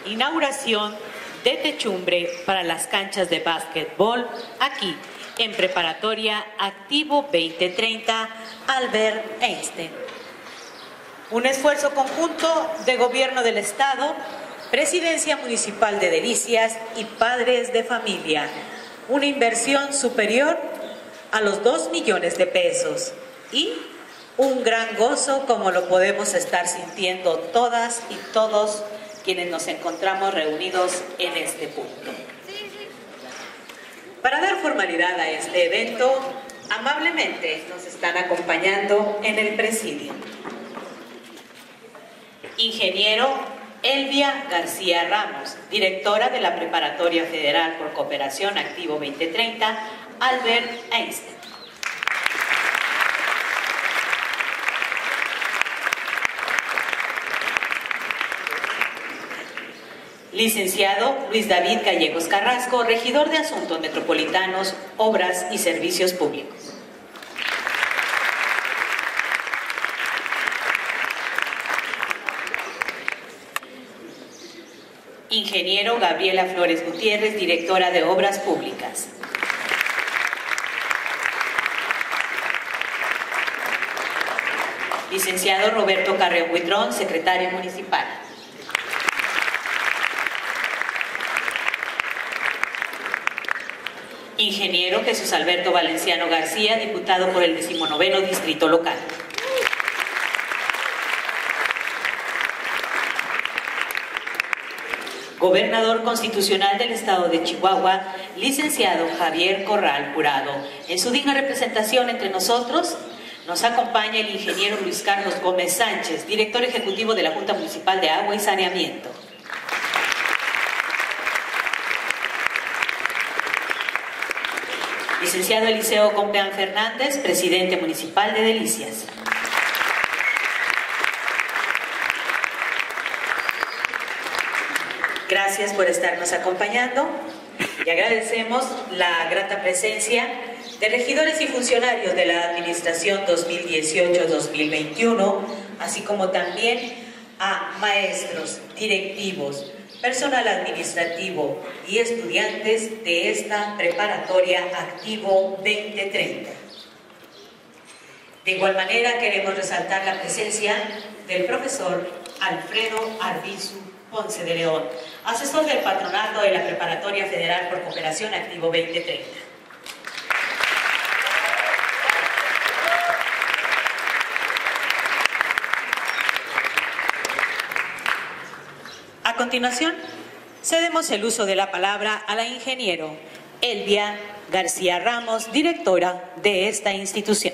inauguración de techumbre para las canchas de básquetbol aquí en Preparatoria Activo 2030 Albert Einstein. Un esfuerzo conjunto de Gobierno del Estado, Presidencia Municipal de Delicias y padres de familia. Una inversión superior a los 2 millones de pesos y un gran gozo como lo podemos estar sintiendo todas y todos quienes nos encontramos reunidos en este punto. Para dar formalidad a este evento, amablemente nos están acompañando en el presidio Ingeniero Elvia García Ramos, directora de la Preparatoria Federal por Cooperación Activo 2030, Albert Einstein. Licenciado Luis David Gallegos Carrasco, regidor de Asuntos Metropolitanos, Obras y Servicios Públicos. Ingeniero Gabriela Flores Gutiérrez, directora de Obras Públicas. Licenciado Roberto Carreón Buitrón, secretario municipal. Ingeniero Jesús Alberto Valenciano García, diputado por el 19º Distrito Local. Gobernador constitucional del Estado de Chihuahua, licenciado Javier Corral Jurado. En su digna representación entre nosotros, nos acompaña el ingeniero Luis Carlos Gómez Sánchez, director ejecutivo de la Junta Municipal de Agua y Saneamiento. Licenciado Eliseo Compeán Fernández, presidente municipal de Delicias. Gracias por estarnos acompañando y agradecemos la grata presencia de regidores y funcionarios de la Administración 2018-2021, así como también a maestros, directivos, personal administrativo y estudiantes de esta Preparatoria Activo 2030. De igual manera queremos resaltar la presencia del profesor Alfredo Arbizu Ponce de León, asesor del patronato de la Preparatoria Federal por Cooperación Activo 2030. A continuación, cedemos el uso de la palabra a la ingeniero Elvia García Ramos, directora de esta institución.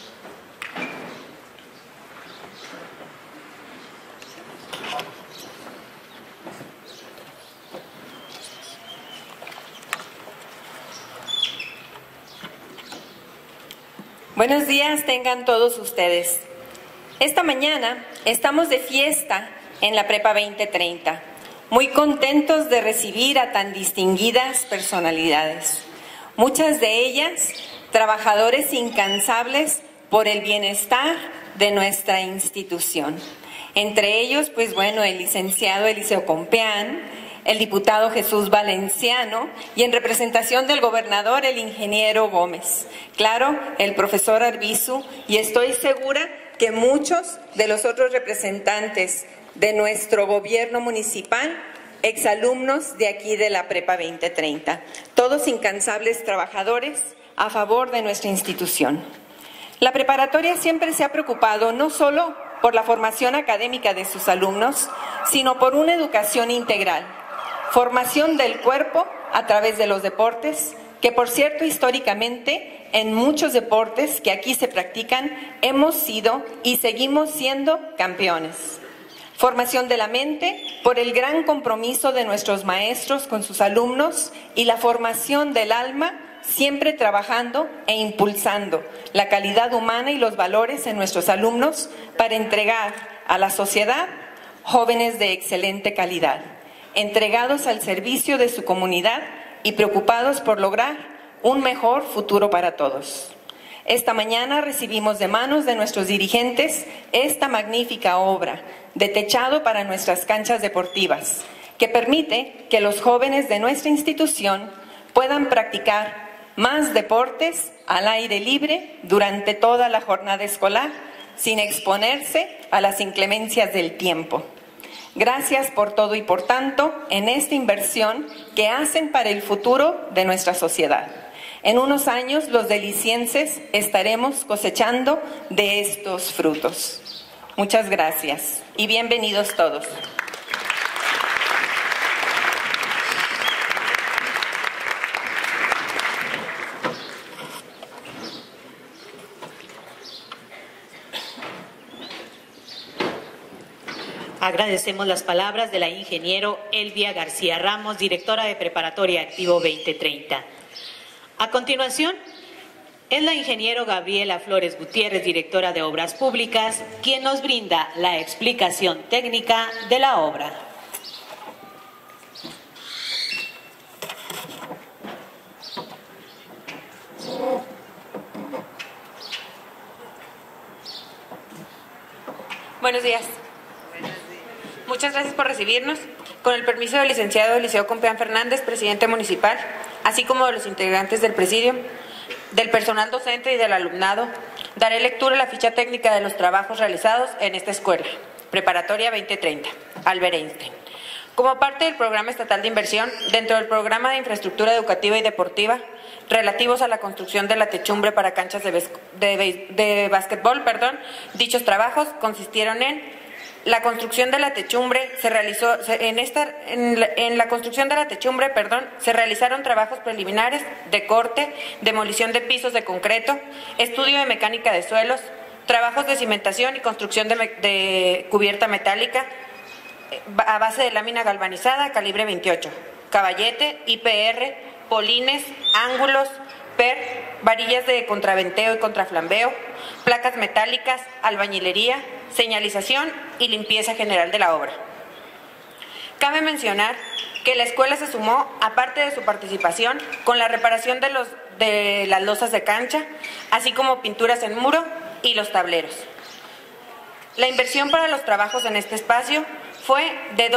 Buenos días tengan todos ustedes. Esta mañana estamos de fiesta en la Prepa 2030, muy contentos de recibir a tan distinguidas personalidades, muchas de ellas trabajadores incansables por el bienestar de nuestra institución. Entre ellos, pues bueno, el licenciado Eliseo Compeán, el diputado Jesús Valenciano y en representación del gobernador el ingeniero Gómez. Claro, el profesor Arbizu, y estoy segura que muchos de los otros representantes de nuestro gobierno municipal, exalumnos de aquí de la Prepa 2030, todos incansables trabajadores a favor de nuestra institución. La preparatoria siempre se ha preocupado no solo por la formación académica de sus alumnos, sino por una educación integral, formación del cuerpo a través de los deportes, que por cierto históricamente en muchos deportes que aquí se practican hemos sido y seguimos siendo campeones. Formación de la mente por el gran compromiso de nuestros maestros con sus alumnos y la formación del alma, siempre trabajando e impulsando la calidad humana y los valores en nuestros alumnos para entregar a la sociedad jóvenes de excelente calidad, entregados al servicio de su comunidad y preocupados por lograr un mejor futuro para todos. Esta mañana recibimos de manos de nuestros dirigentes esta magnífica obra de techado para nuestras canchas deportivas, que permite que los jóvenes de nuestra institución puedan practicar más deportes al aire libre durante toda la jornada escolar, sin exponerse a las inclemencias del tiempo. Gracias por todo y por tanto en esta inversión que hacen para el futuro de nuestra sociedad. En unos años los delicienses estaremos cosechando de estos frutos. Muchas gracias y bienvenidos todos. Agradecemos las palabras de la ingeniero Elvia García Ramos, directora de Preparatoria Activo 2030. A continuación, es la ingeniero Gabriela Flores Gutiérrez, directora de Obras Públicas, quien nos brinda la explicación técnica de la obra. Buenos días. Muchas gracias por recibirnos. Con el permiso del licenciado Eliseo Compeán Fernández, presidente municipal, así como de los integrantes del presidio, del personal docente y del alumnado, daré lectura a la ficha técnica de los trabajos realizados en esta escuela, Preparatoria 2030, Albert Einstein. Como parte del Programa Estatal de Inversión, dentro del Programa de Infraestructura Educativa y Deportiva, relativos a la construcción de la techumbre para canchas de básquetbol, dichos trabajos consistieron en la construcción de la techumbre. Se realizaron trabajos preliminares de corte, demolición de pisos de concreto, estudio de mecánica de suelos, trabajos de cimentación y construcción de cubierta metálica a base de lámina galvanizada calibre 28, caballete, IPR, polines, ángulos, PER, varillas de contraventeo y contraflambeo, placas metálicas, albañilería, señalización y limpieza general de la obra. Cabe mencionar que la escuela se sumó, aparte de su participación, con la reparación de las losas de cancha, así como pinturas en muro y los tableros. La inversión para los trabajos en este espacio fue de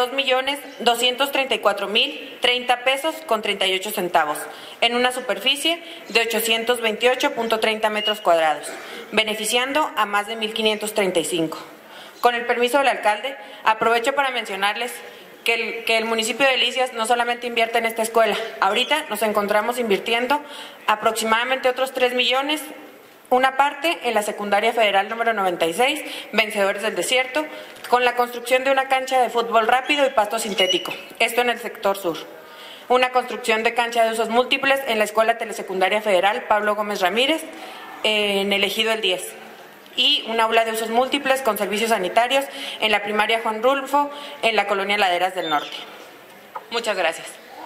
2.234.030 pesos con 38 centavos, en una superficie de 828.30 metros cuadrados, beneficiando a más de 1.535. Con el permiso del alcalde, aprovecho para mencionarles que el municipio de Delicias no solamente invierte en esta escuela. Ahorita nos encontramos invirtiendo aproximadamente otros 3 millones, una parte en la secundaria federal número 96, Vencedores del Desierto, con la construcción de una cancha de fútbol rápido y pasto sintético, esto en el sector sur. Una construcción de cancha de usos múltiples en la Escuela Telesecundaria Federal Pablo Gómez Ramírez, en el Ejido El 10. Y un aula de usos múltiples con servicios sanitarios en la primaria Juan Rulfo, en la colonia Laderas del Norte. Muchas gracias.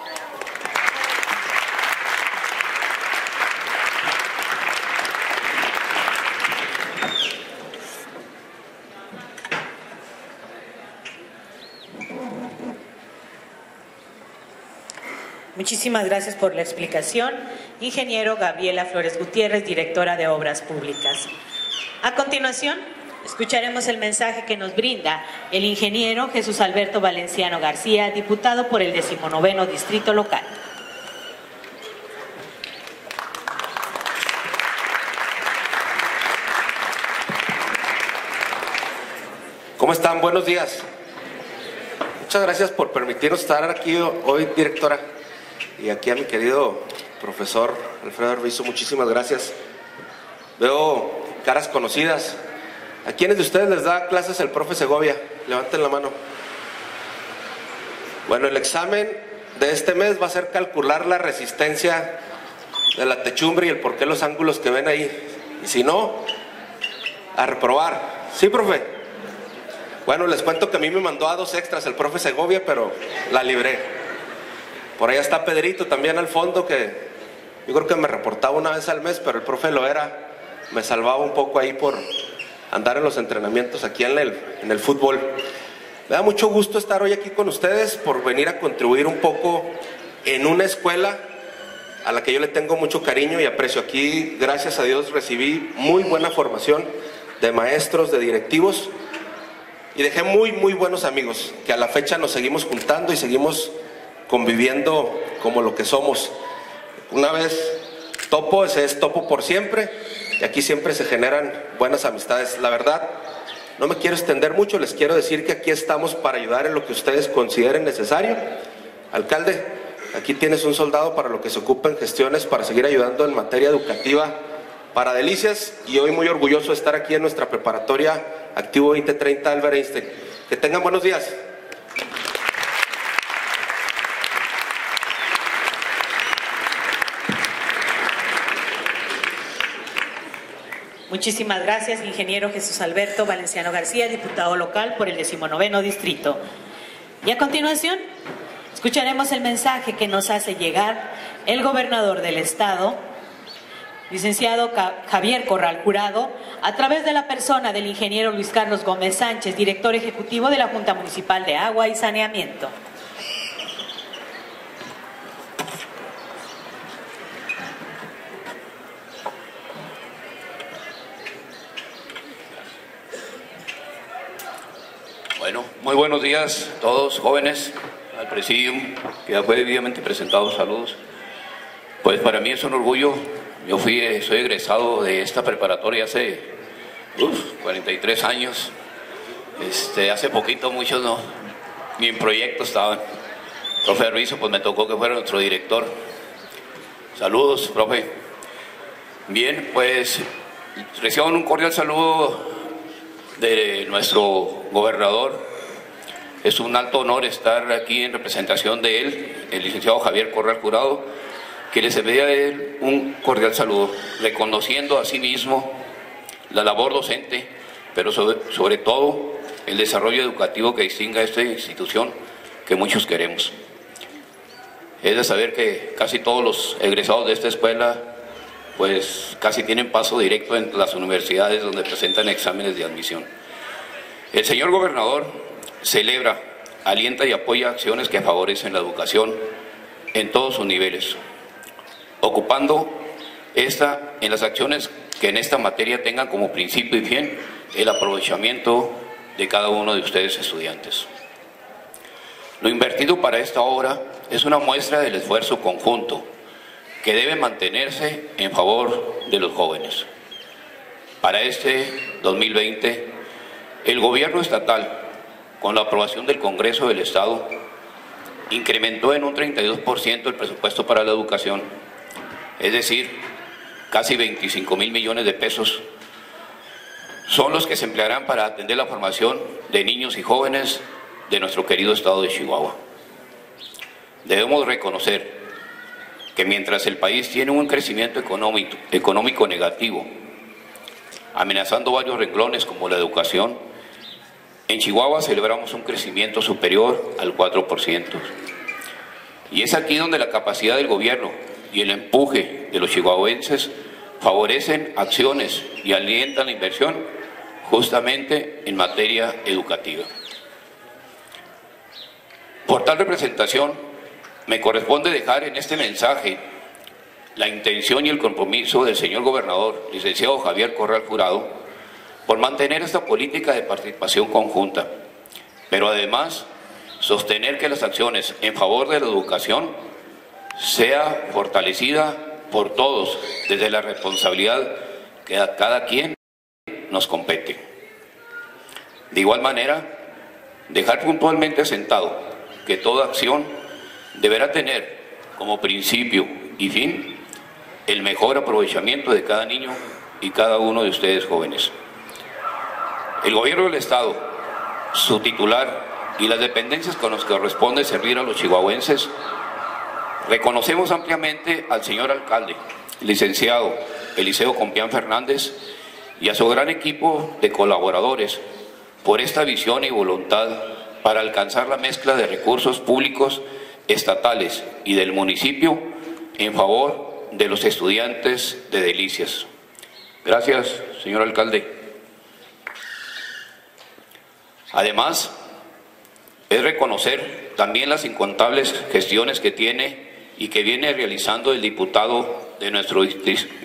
Muchísimas gracias por la explicación, ingeniero Gabriela Flores Gutiérrez, directora de Obras Públicas. A continuación, escucharemos el mensaje que nos brinda el ingeniero Jesús Alberto Valenciano García, diputado por el 19º Distrito Local. ¿Cómo están? Buenos días. Muchas gracias por permitirnos estar aquí hoy, directora. Y aquí a mi querido profesor Alfredo Arbizu, muchísimas gracias. Veo caras conocidas. ¿A quiénes de ustedes les da clases el profe Segovia? Levanten la mano. Bueno, el examen de este mes va a ser calcular la resistencia de la techumbre y el por qué los ángulos que ven ahí. Y si no, a reprobar. ¿Sí, profe? Bueno, les cuento que a mí me mandó a 2 extras el profe Segovia, pero la libré. Por allá está Pedrito también al fondo, que yo creo que me reportaba una vez al mes, pero el profe Loera me salvaba un poco ahí por andar en los entrenamientos aquí en el fútbol. Me da mucho gusto estar hoy aquí con ustedes, por venir a contribuir un poco en una escuela a la que yo le tengo mucho cariño y aprecio. Aquí, gracias a Dios, recibí muy buena formación de maestros, de directivos, y dejé muy buenos amigos, que a la fecha nos seguimos juntando y seguimos conviviendo como lo que somos. Una vez topo, ese es topo por siempre, y aquí siempre se generan buenas amistades. La verdad, no me quiero extender mucho, les quiero decir que aquí estamos para ayudar en lo que ustedes consideren necesario. Alcalde, aquí tienes un soldado para lo que se ocupa en gestiones, para seguir ayudando en materia educativa para Delicias, y hoy muy orgulloso de estar aquí en nuestra preparatoria Activo 2030 Albert Einstein. Que tengan buenos días. Muchísimas gracias, ingeniero Jesús Alberto Valenciano García, diputado local por el 19º distrito. Y a continuación, escucharemos el mensaje que nos hace llegar el gobernador del estado, licenciado Javier Corral Jurado, a través de la persona del ingeniero Luis Carlos Gómez Sánchez, director ejecutivo de la Junta Municipal de Agua y Saneamiento. Bueno, muy buenos días a todos, jóvenes, al presidium, que ya fue debidamente presentado, saludos. Pues para mí es un orgullo, yo soy egresado de esta preparatoria hace 43 años, hace poquito muchos no, ni en proyecto estaban. Profe Ruiz, pues me tocó que fuera nuestro director. Saludos, profe. Bien, pues reciban un cordial saludo de nuestro gobernador. Es un alto honor estar aquí en representación de él, el licenciado Javier Corral Jurado, que les envía a él un cordial saludo, reconociendo a sí mismo la labor docente, pero sobre todo el desarrollo educativo que distingue a esta institución que muchos queremos. Es de saber que casi todos los egresados de esta escuela pues casi tienen paso directo en las universidades donde presentan exámenes de admisión. El señor gobernador celebra, alienta y apoya acciones que favorecen la educación en todos sus niveles, ocupando en las acciones que en esta materia tengan como principio y fin el aprovechamiento de cada uno de ustedes estudiantes. Lo invertido para esta obra es una muestra del esfuerzo conjunto que debe mantenerse en favor de los jóvenes. Para este 2020, el gobierno estatal, con la aprobación del Congreso del Estado, incrementó en un 32% el presupuesto para la educación, es decir, casi 25,000 millones de pesos, son los que se emplearán para atender la formación de niños y jóvenes de nuestro querido estado de Chihuahua. Debemos reconocer que mientras el país tiene un crecimiento económico negativo, amenazando varios renglones como la educación, en Chihuahua celebramos un crecimiento superior al 4%. Y es aquí donde la capacidad del gobierno y el empuje de los chihuahuenses favorecen acciones y alientan la inversión justamente en materia educativa. Por tal representación, me corresponde dejar en este mensaje la intención y el compromiso del señor gobernador, licenciado Javier Corral Jurado, por mantener esta política de participación conjunta, pero además sostener que las acciones en favor de la educación sea fortalecida por todos desde la responsabilidad que a cada quien nos compete. De igual manera, dejar puntualmente asentado que toda acción deberá tener como principio y fin el mejor aprovechamiento de cada niño y cada uno de ustedes jóvenes. El gobierno del estado, su titular y las dependencias con las que corresponde servir a los chihuahuenses, reconocemos ampliamente al señor alcalde, licenciado Eliseo Compián Fernández, y a su gran equipo de colaboradores por esta visión y voluntad para alcanzar la mezcla de recursos públicos estatales y del municipio en favor de los estudiantes de Delicias. Gracias, señor alcalde. Además, es reconocer también las incontables gestiones que tiene y que viene realizando el diputado de nuestro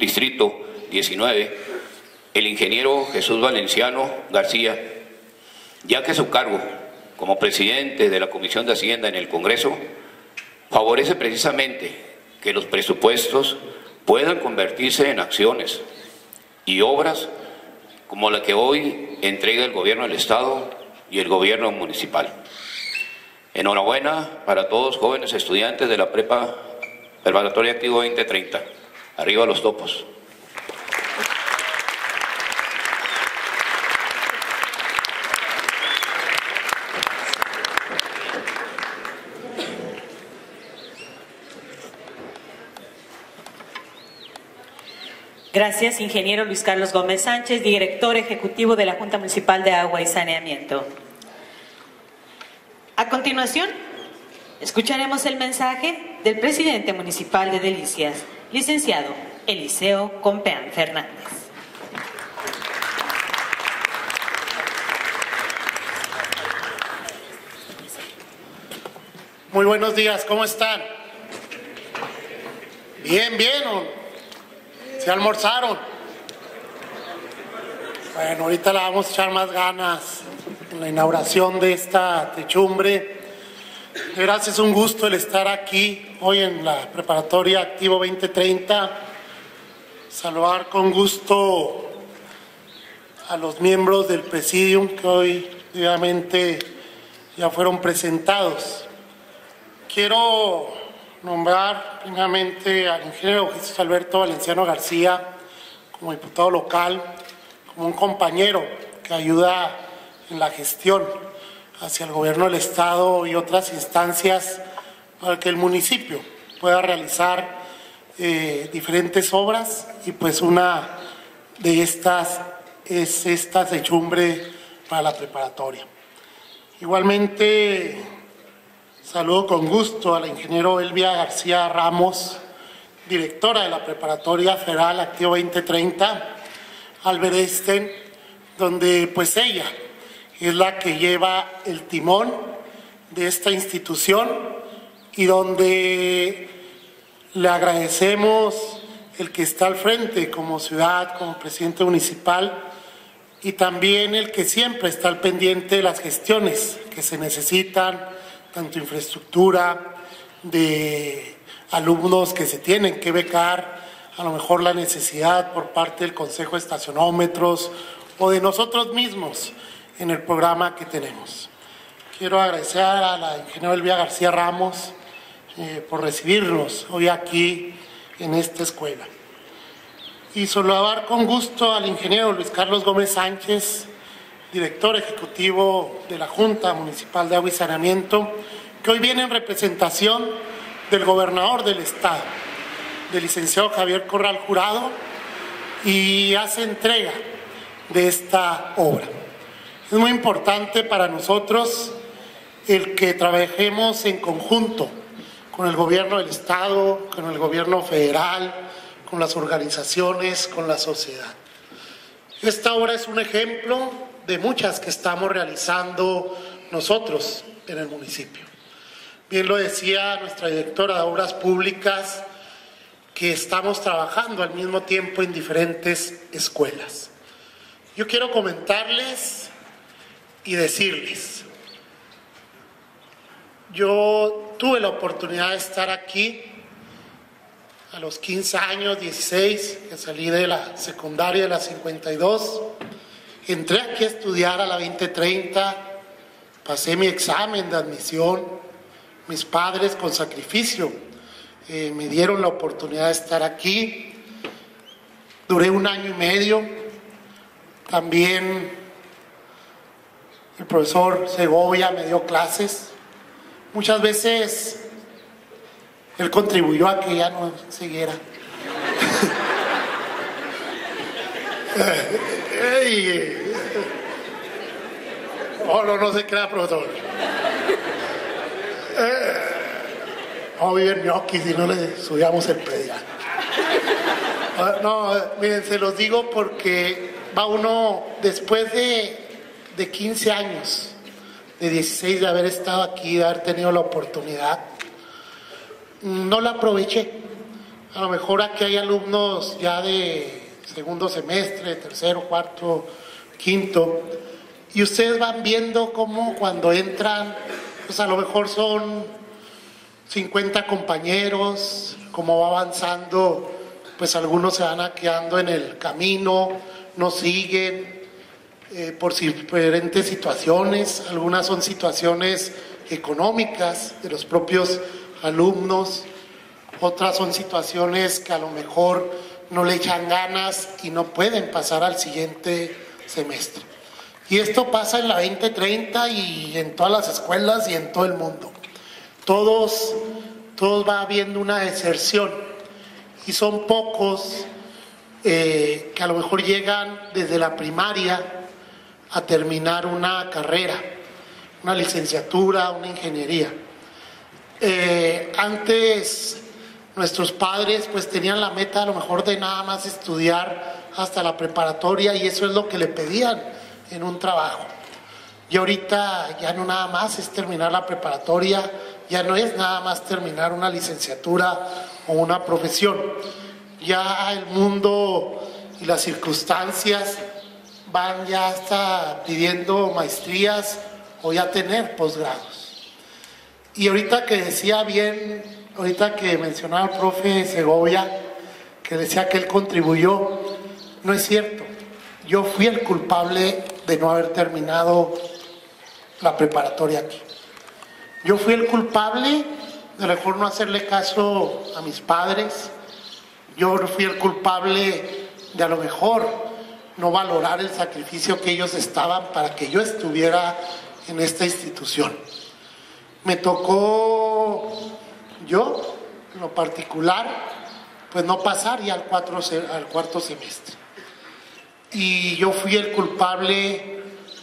distrito 19, el ingeniero Jesús Valenciano García, ya que su cargo como presidente de la Comisión de Hacienda en el Congreso favorece precisamente que los presupuestos puedan convertirse en acciones y obras como la que hoy entrega el Gobierno del Estado y el Gobierno municipal. Enhorabuena para todos jóvenes estudiantes de la Preparatoria Activo 2030. Arriba los topos. Gracias, ingeniero Luis Carlos Gómez Sánchez, director ejecutivo de la Junta Municipal de Agua y Saneamiento. A continuación, escucharemos el mensaje del presidente municipal de Delicias, licenciado Eliseo Compeán Fernández. Muy buenos días, ¿cómo están? Bien, ¿se almorzaron? Bueno, ahorita le vamos a echar más ganas en la inauguración de esta techumbre. De veras es un gusto el estar aquí hoy en la Preparatoria Activo 2030. Saludar con gusto a los miembros del Presidium que hoy obviamente ya fueron presentados. Quiero nombrar primeramente al ingeniero Jesús Alberto Valenciano García como diputado local, como un compañero que ayuda en la gestión hacia el gobierno del Estado y otras instancias para que el municipio pueda realizar diferentes obras, y pues una de estas es esta techumbre para la preparatoria. Igualmente saludo con gusto a la ingeniero Elvia García Ramos, directora de la Preparatoria Federal Activo 2030, Albert Einstein, donde pues ella es la que lleva el timón de esta institución y donde le agradecemos el que está al frente como ciudad, como presidente municipal, y también el que siempre está al pendiente de las gestiones que se necesitan, tanto infraestructura, de alumnos que se tienen que becar, a lo mejor la necesidad por parte del Consejo de Estacionómetros o de nosotros mismos en el programa que tenemos. Quiero agradecer a la ingeniera Elvia García Ramos por recibirnos hoy aquí en esta escuela. Y saludar con gusto al ingeniero Luis Carlos Gómez Sánchez, director ejecutivo de la Junta Municipal de Agua y Saneamiento, que hoy viene en representación del gobernador del estado, del licenciado Javier Corral Jurado, y hace entrega de esta obra. Es muy importante para nosotros el que trabajemos en conjunto con el gobierno del estado, con el gobierno federal, con las organizaciones, con la sociedad. Esta obra es un ejemplo de muchas que estamos realizando nosotros en el municipio. Bien lo decía nuestra directora de Obras Públicas, que estamos trabajando al mismo tiempo en diferentes escuelas. Yo quiero comentarles y decirles, yo tuve la oportunidad de estar aquí a los 15 años, 16, que salí de la secundaria de la 52, entré aquí a estudiar a la 2030, pasé mi examen de admisión, mis padres con sacrificio me dieron la oportunidad de estar aquí, duré 1 año y medio, también el profesor Segovia me dio clases, muchas veces él contribuyó a que ya no siguiera. No se crea, profesor. Vamos a vivir ñoquis si no le subíamos el predial. No, miren, se los digo porque va uno, después de 15 años, de 16 de haber estado aquí, de haber tenido la oportunidad, no la aproveché. A lo mejor aquí hay alumnos ya de segundo semestre, tercero, cuarto, quinto, Y ustedes van viendo cómo cuando entran, pues a lo mejor son 50 compañeros, cómo va avanzando, pues algunos se van quedando en el camino, no siguen por diferentes situaciones, algunas son situaciones económicas de los propios alumnos, otras son situaciones que a lo mejor no le echan ganas y no pueden pasar al siguiente semestre. Y esto pasa en la 2030 y en todas las escuelas y en todo el mundo. Todos va habiendo una deserción y son pocos que a lo mejor llegan desde la primaria a terminar una carrera, una licenciatura, una ingeniería. Antes nuestros padres pues tenían la meta a lo mejor de nada más estudiar hasta la preparatoria y eso es lo que le pedían en un trabajo. Y ahorita ya no nada más es terminar la preparatoria, ya no es nada más terminar una licenciatura o una profesión. Ya el mundo y las circunstancias van ya hasta pidiendo maestrías o ya tener posgrados. Y ahorita que decía bien, ahorita que mencionaba el profe Segovia, que decía que él contribuyó, no es cierto. Yo fui el culpable de no haber terminado la preparatoria aquí. Yo fui el culpable de a lo mejor no hacerle caso a mis padres. Yo fui el culpable de a lo mejor no valorar el sacrificio que ellos estaban para que yo estuviera en esta institución. Me tocó yo, en lo particular, pues no pasar ya al cuarto semestre. Y yo fui el culpable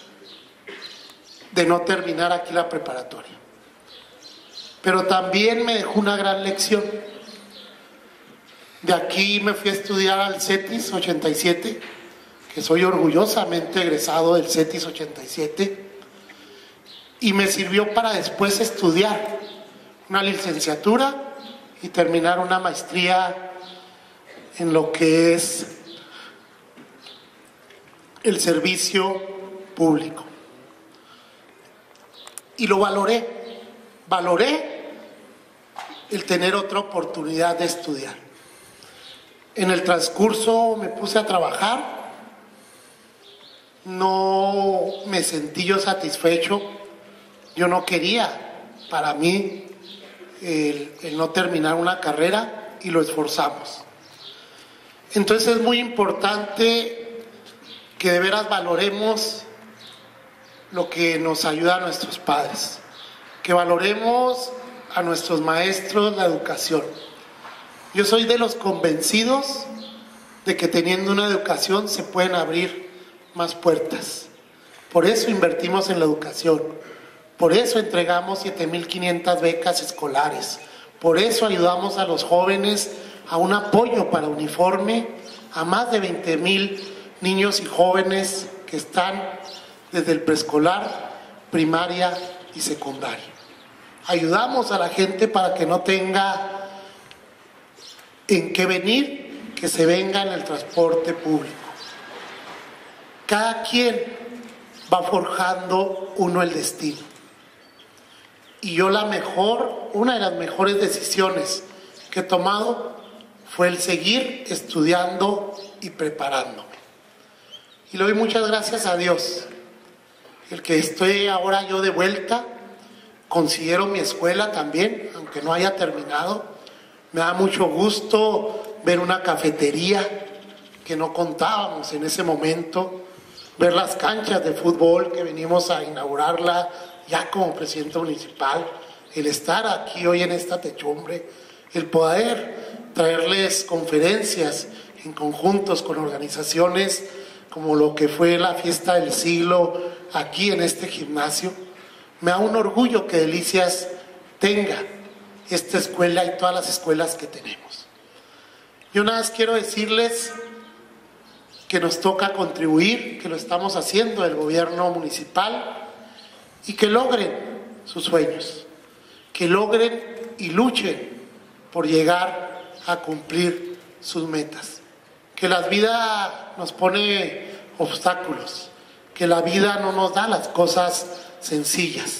de no terminar aquí la preparatoria. Pero también me dejó una gran lección. De aquí me fui a estudiar al CETIS 87, que soy orgullosamente egresado del CETIS 87, y me sirvió para después estudiar una licenciatura y terminar una maestría en lo que es el servicio público. Y lo valoré el tener otra oportunidad de estudiar. En el transcurso me puse a trabajar, no me sentí yo satisfecho, yo no quería para mí el no terminar una carrera y lo esforzamos. Entonces es muy importante que de veras valoremos lo que nos ayuda a nuestros padres, que valoremos a nuestros maestros la educación. Yo soy de los convencidos de que teniendo una educación se pueden abrir más puertas. Por eso invertimos en la educación, por eso entregamos 7,500 becas escolares, por eso ayudamos a los jóvenes a un apoyo para uniforme a más de 20,000 niños y jóvenes que están desde el preescolar, primaria y secundaria. Ayudamos a la gente para que no tenga en qué venir, que se venga en el transporte público. Cada quien va forjando uno el destino. Y yo una de las mejores decisiones que he tomado fue el seguir estudiando y preparándome. Y le doy muchas gracias a Dios. El que estoy ahora yo de vuelta, considero mi escuela también, aunque no haya terminado. Me da mucho gusto ver una cafetería que no contábamos en ese momento, ver las canchas de fútbol que venimos a inaugurarla ya como presidente municipal, el estar aquí hoy en esta techumbre, el poder traerles conferencias en conjuntos con organizaciones como lo que fue la fiesta del siglo aquí en este gimnasio. Me da un orgullo que Delicias tenga esta escuela y todas las escuelas que tenemos. Yo nada más quiero decirles que nos toca contribuir, que lo estamos haciendo el gobierno municipal y que logren sus sueños, que logren y luchen por llegar a cumplir sus metas. Que la vida nos pone obstáculos, que la vida no nos da las cosas sencillas,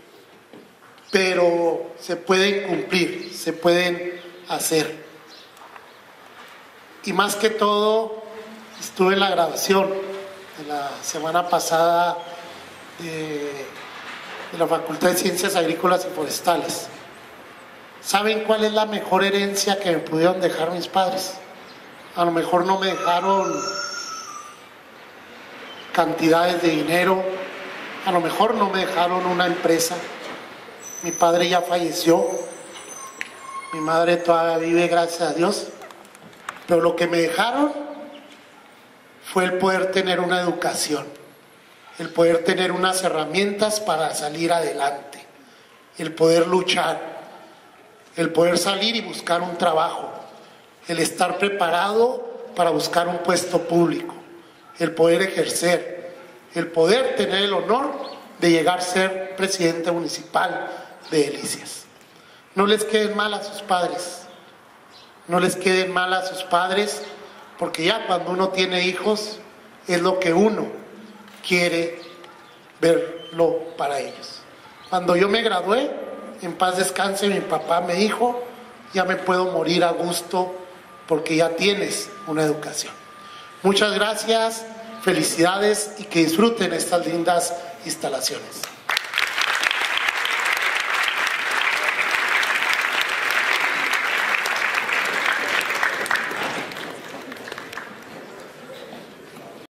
pero se pueden cumplir, se pueden hacer. Y más que todo, estuve en la graduación de la semana pasada de la Facultad de Ciencias Agrícolas y Forestales. ¿Saben cuál es la mejor herencia que me pudieron dejar mis padres? A lo mejor no me dejaron cantidades de dinero, a lo mejor no me dejaron una empresa. Mi padre ya falleció, mi madre todavía vive, gracias a Dios, pero lo que me dejaron fue el poder tener una educación, el poder tener unas herramientas para salir adelante, el poder luchar, el poder salir y buscar un trabajo, el estar preparado para buscar un puesto público, el poder ejercer, el poder tener el honor de llegar a ser presidente municipal de Delicias. No les queden mal a sus padres, no les queden mal a sus padres, porque ya cuando uno tiene hijos es lo que uno quiere verlo para ellos. Cuando yo me gradué, en paz descanse, mi papá me dijo: ya me puedo morir a gusto porque ya tienes una educación. Muchas gracias, felicidades y que disfruten estas lindas instalaciones.